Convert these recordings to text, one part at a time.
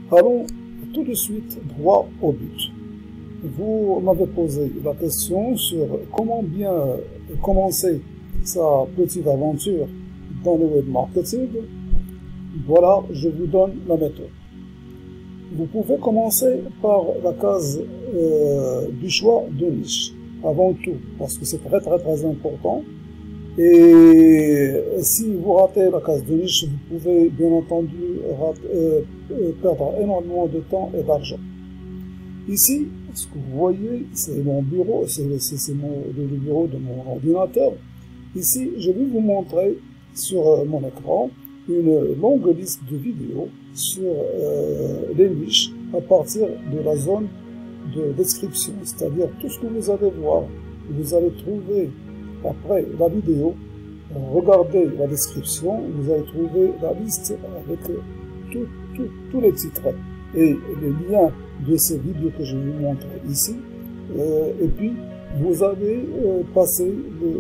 Allons tout de suite droit au but. Vous m'avez posé la question sur comment bien commencer sa petite aventure dans le web marketing. Voilà, je vous donne la méthode. Vous pouvez commencer par la case du choix de niche, avant tout, parce que c'est très important. Et si vous ratez la case de niche, vous pouvez bien entendu perdre énormément de temps et d'argent. Ici, ce que vous voyez, c'est mon bureau, c'est le bureau de mon ordinateur. Ici, je vais vous montrer sur mon écran une longue liste de vidéos sur les niches à partir de la zone de description, c'est-à-dire tout ce que vous allez voir, vous allez trouver après la vidéo. Regardez la description, vous allez trouver la liste avec tous les titres et les liens de ces vidéos que je vais vous montrer ici. Et puis, vous allez passer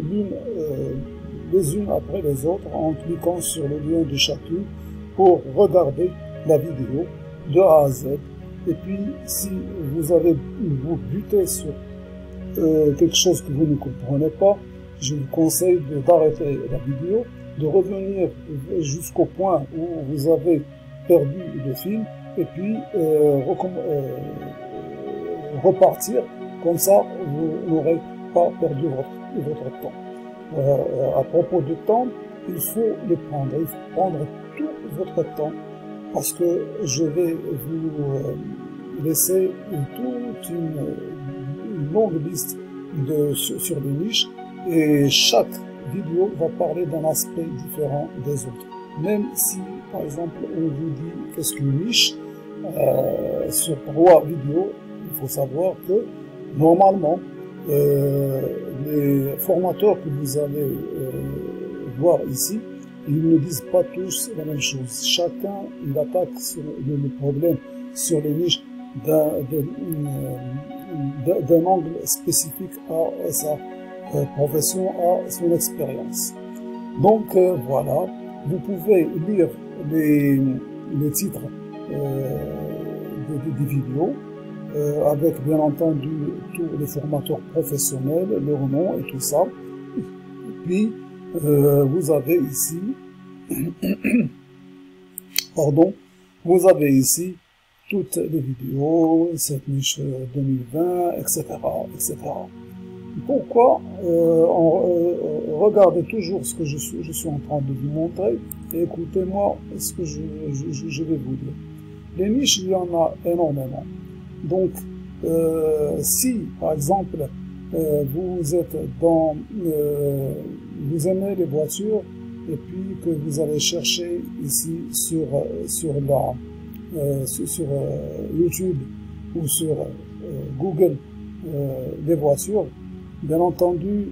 les unes après les autres en cliquant sur le lien de chacune pour regarder la vidéo de A à Z. Et puis, si vous butez sur quelque chose que vous ne comprenez pas, je vous conseille d'arrêter la vidéo, de revenir jusqu'au point où vous avez perdu le fil et puis repartir. Comme ça, vous n'aurez pas perdu votre temps. À propos de temps, il faut le prendre. Il faut prendre tout votre temps parce que je vais vous laisser toute une longue liste sur les niches et chaque vidéo va parler d'un aspect différent des autres. Même si, par exemple, on vous dit qu'est-ce qu'une niche, sur 3 vidéos, il faut savoir que normalement, les formateurs que vous allez voir ici, ils ne disent pas tous la même chose. Chacun, il attaque sur le problème sur les niches d'un angle spécifique à sa profession, à son expérience. Donc voilà, vous pouvez lire les titres des vidéos avec bien entendu tous les formateurs professionnels, leur nom et tout ça. Et puis vous avez ici pardon, vous avez ici toutes les vidéos, cette niche 2020, etc. etc. Pourquoi regardez toujours ce que je suis en train de vous montrer et écoutez-moi ce que je vais vous dire. Les niches, il y en a énormément. Donc, si par exemple vous êtes vous aimez les voitures et puis que vous allez chercher ici sur YouTube ou sur Google les voitures, bien entendu,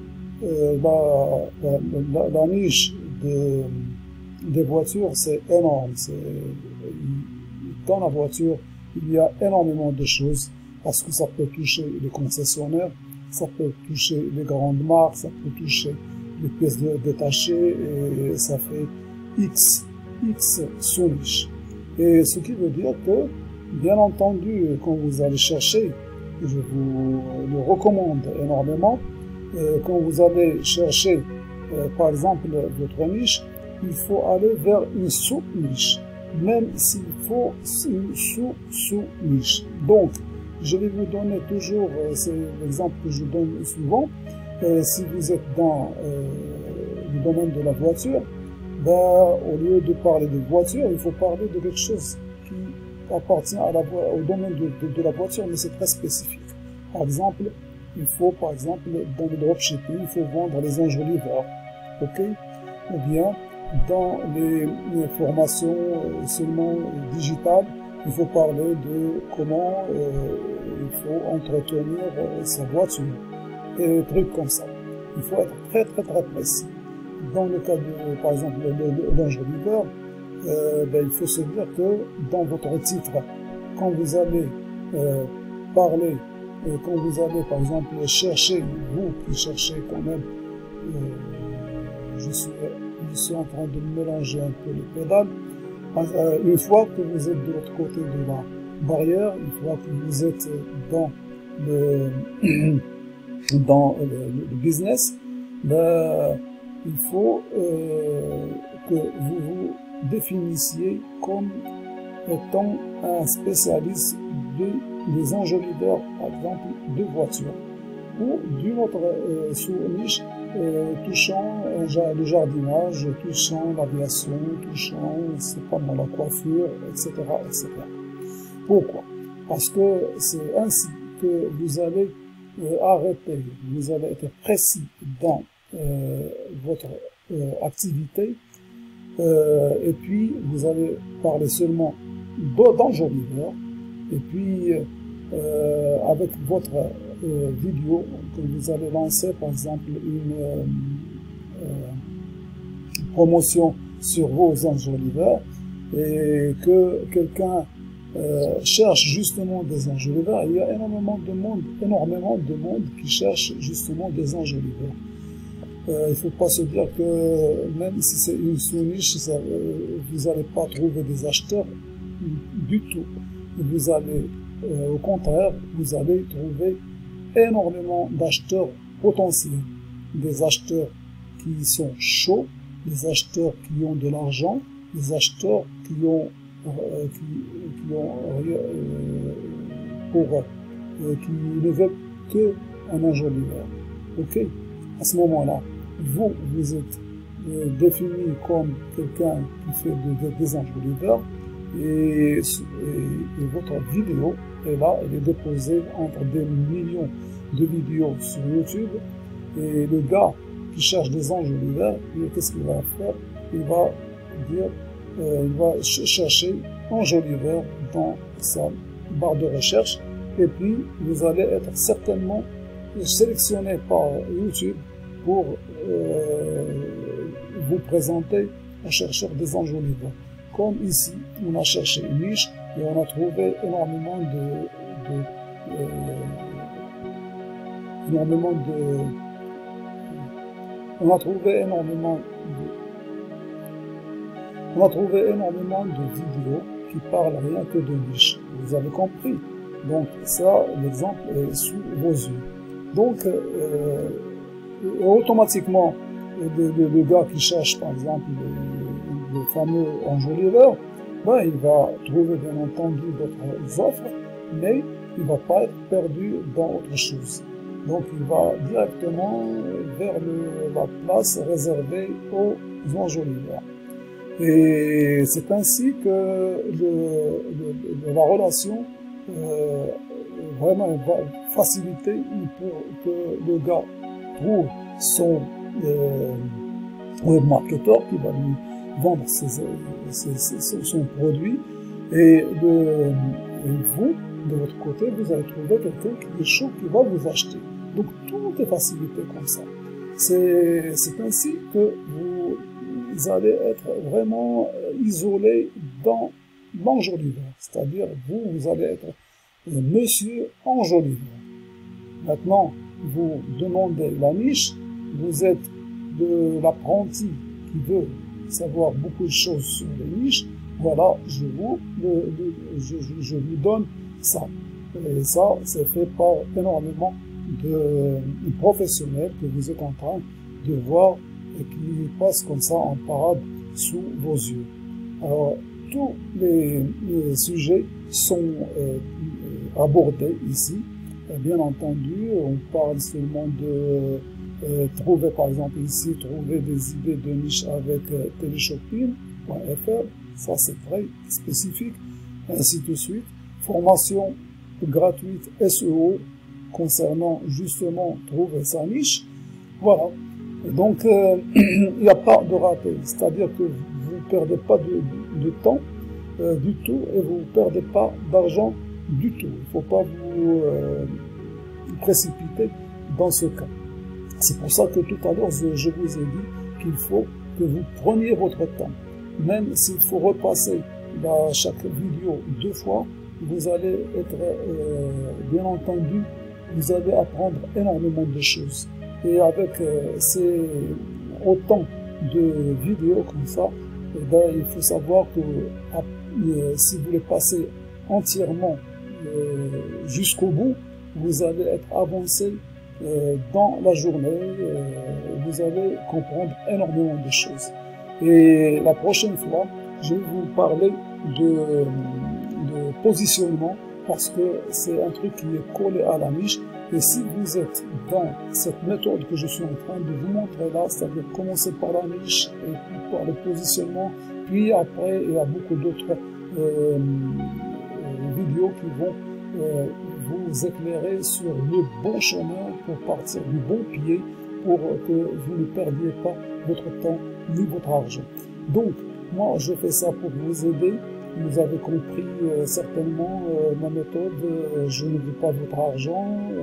la niche des voitures, c'est énorme. Dans la voiture, il y a énormément de choses parce que ça peut toucher les concessionnaires, ça peut toucher les grandes marques, ça peut toucher les pièces détachées et ça fait X sous-niche. Et ce qui veut dire que, bien entendu, quand vous allez chercher, je vous le recommande énormément, quand vous allez chercher, par exemple, votre niche, il faut aller vers une sous-niche, même s'il faut une sous-niche. Donc, je vais vous donner toujours, c'est l'exemple que je donne souvent, si vous êtes dans le domaine de la voiture, au lieu de parler de voiture, il faut parler de quelque chose qui appartient au domaine de la voiture, mais c'est très spécifique. Par exemple, il faut, par exemple, dans le dropshipping, il faut vendre les enjoliveurs, ok? Ou bien, dans les formations seulement digitales, il faut parler de comment il faut entretenir sa voiture, et des trucs comme ça. Il faut être très précis. Dans le cas de, par exemple, l'enjoliveur, il faut se dire que dans votre titre, quand vous allez parler, quand vous allez, par exemple, chercher, vous qui cherchez quand même, je suis en train de mélanger un peu les pédales. Une fois que vous êtes de l'autre côté de la barrière, une fois que vous êtes dans le, le business, ben, il faut que vous vous définissiez comme étant un spécialiste des enjoliveurs, par exemple, de voitures, ou d'une autre sous-niche touchant le jardinage, touchant l'aviation, touchant, c'est pas mal, la coiffure, etc., etc. Pourquoi? Parce que c'est ainsi que vous allez arrêter, vous allez être précis dans votre activité, et puis vous allez parler seulement d'enjoliveurs, et puis avec votre vidéo que vous allez lancer, par exemple une promotion sur vos enjoliveurs, et que quelqu'un cherche justement des enjoliveurs. Il y a énormément de monde qui cherche justement des enjoliveurs. Il ne faut pas se dire que même si c'est une sous-niche, vous n'allez pas trouver des acheteurs du tout. Vous allez, au contraire, vous allez trouver énormément d'acheteurs potentiels, des acheteurs qui sont chauds, des acheteurs qui ont de l'argent, des acheteurs qui ne veulent que un enjoliveur. Ok? À ce moment-là, vous êtes défini comme quelqu'un qui fait des enjoliveurs, et votre vidéo est là, elle est déposée entre des millions de vidéos sur YouTube, et le gars qui cherche des enjoliveurs, qu'est-ce qu'il va faire? Il va dire, il va chercher enjoliveur dans sa barre de recherche, et puis vous allez être certainement sélectionné par YouTube pour vous présenter un chercheur des enjoliveurs. Comme ici, on a cherché une niche et on a trouvé énormément de vidéos qui parlent rien que de niche. Vous avez compris. Donc ça, l'exemple est sous vos yeux. Donc automatiquement, le gars qui cherche par exemple le fameux enjoliveur, ben, il va trouver bien entendu d'autres offres, mais il ne va pas être perdu dans autre chose. Donc il va directement vers la place réservée aux enjoliveurs. Et c'est ainsi que la relation vraiment va faciliter pour que le gars trouve son webmarketeur qui va lui vendre son produit, et vous, de votre côté, vous allez trouver quelqu'un qui est chaud, qui va vous acheter. Donc tout est facilité comme ça. C'est ainsi que vous allez être vraiment isolé dans l'enjoliveur. C'est-à-dire, vous allez être monsieur enjoliveur. Maintenant, vous demandez la niche, vous êtes de l'apprenti qui veut savoir beaucoup de choses sur les niches. Voilà, je vous donne ça. Et ça, c'est fait par énormément de professionnels que vous êtes en train de voir et qui passent comme ça en parade sous vos yeux. Alors, tous les sujets sont abordés ici. Et bien entendu, on parle seulement de trouver, par exemple ici, trouver des idées de niche avec teleshopping.fr. Ça, c'est très spécifique. Ainsi de suite. Formation gratuite SEO concernant justement trouver sa niche. Voilà. Et donc, il n'y a pas de raté. C'est-à-dire que vous ne perdez pas de temps du tout, et vous ne perdez pas d'argent du tout. Il ne faut pas vous précipiter dans ce cas. C'est pour ça que tout à l'heure, je vous ai dit qu'il faut que vous preniez votre temps. Même s'il faut repasser chaque vidéo 2 fois, vous allez être, bien entendu, vous allez apprendre énormément de choses. Et avec autant de vidéos comme ça, Et ben, il faut savoir que si vous les passez entièrement jusqu'au bout, vous allez être avancé dans la journée, vous allez comprendre énormément de choses. Et la prochaine fois, je vais vous parler de positionnement, parce que c'est un truc qui est collé à la niche. Et si vous êtes dans cette méthode que je suis en train de vous montrer là, c'est-à-dire commencer par la niche et puis par le positionnement, puis après il y a beaucoup d'autres vidéos qui vont vous éclairer sur le bon chemin pour partir du bon pied, pour que vous ne perdiez pas votre temps ni votre argent. Donc, moi, je fais ça pour vous aider. Vous avez compris certainement ma méthode. Je ne veux pas votre argent.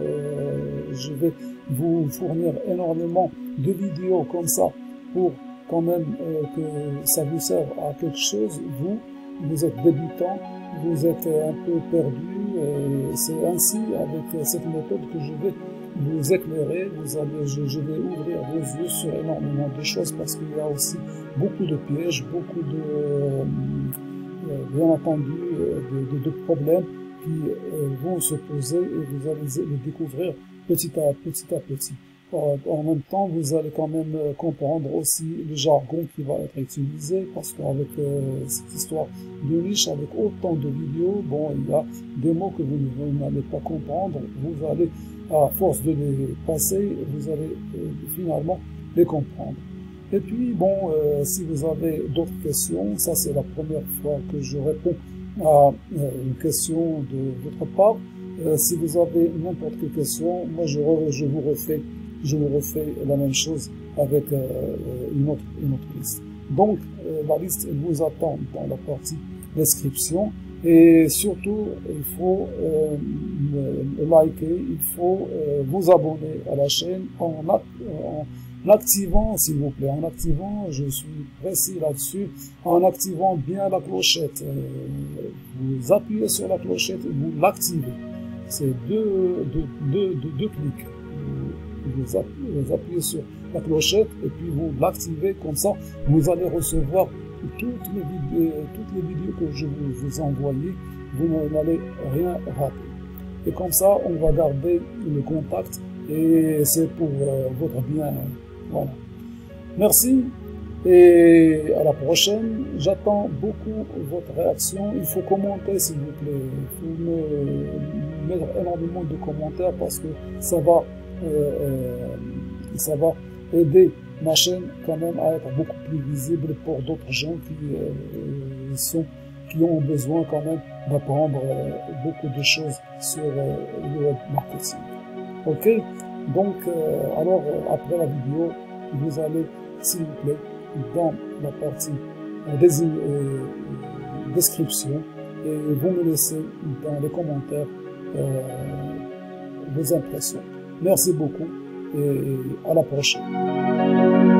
Je vais vous fournir énormément de vidéos comme ça pour quand même que ça vous serve à quelque chose. Vous êtes débutant, vous êtes un peu perdu. C'est ainsi, avec cette méthode, que je vais vous éclairer. Je vais ouvrir vos yeux sur énormément de choses, parce qu'il y a aussi beaucoup de pièges, beaucoup de bien entendu de problèmes qui vont se poser, et vous allez les découvrir petit à petit. En même temps, vous allez quand même comprendre aussi le jargon qui va être utilisé, parce qu'avec cette histoire de niche, avec autant de vidéos, bon, il y a des mots que vous n'allez pas comprendre. Vous allez, à force de les passer, vous allez finalement les comprendre. Et puis, bon, si vous avez d'autres questions, ça c'est la première fois que je réponds à une question de votre part. Si vous avez n'importe quelle question, moi je vous refais la même chose avec une autre liste. Donc, la liste vous attend dans la partie description. Et surtout, il faut liker, il faut vous abonner à la chaîne en activant, s'il vous plaît, je suis précis là-dessus, en activant bien la clochette. Vous appuyez sur la clochette et vous l'activez. C'est deux clics. Vous appuyez sur la clochette et puis vous l'activez, comme ça vous allez recevoir toutes les vidéos que je vais vous envoyer. Vous n'allez rien rater. Et comme ça, on va garder le contact, et c'est pour votre bien. Voilà. Merci et à la prochaine. J'attends beaucoup votre réaction. Il faut commenter, s'il vous plaît. Il faut me mettre énormément de commentaires, parce que ça va aider ma chaîne quand même à être beaucoup plus visible pour d'autres gens qui ont besoin quand même d'apprendre beaucoup de choses sur le web marketing. Ok? Donc, alors, après la vidéo, vous allez, s'il vous plaît, dans la partie description, et vous me laissez dans les commentaires vos impressions. Merci beaucoup et à la prochaine.